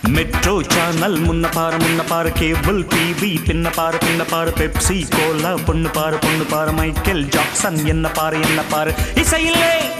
metro channel முன்ன பாரு cable TV பின்ன பாரு பெப்சி கோலா பொண்ணு பாரு மைக்கேல் ஜாக்சன் என்ன பாரு இசையிலே